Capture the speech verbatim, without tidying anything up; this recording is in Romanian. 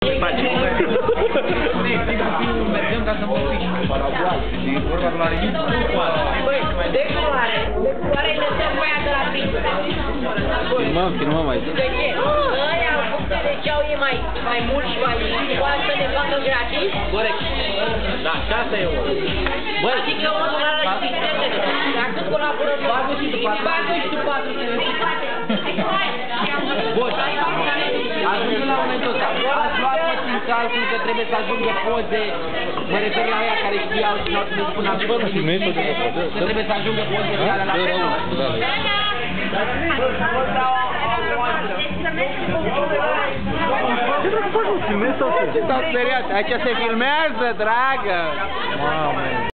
Mergem ca să vorbiți. Paraguay. Și vorba de la Reghin. Băi, de culoare. De culoare de dăm pe aia de la pizza. Filmăm, filmăm aici. De ce? Ăia au făcut de ce au ei mai, mai mult și mai poate să ne facă gratis? Corect. Da, și asta e o. Băi, adică mă doară și pizzetele. Dacă colaborăm, bagă și tu patru. Bagă și tu patru. Bun. Ajungem la momentul ăsta. Ați luat în calcul că trebuie să ajungă poze. Mă refer la aia care știau și nu au să spun acolo. Că trebuie să ajungă poze care la fel. Ce dracu faci, mă filmezi sau ce? S-au speriat. Aici se filmează, dragă! Mamă!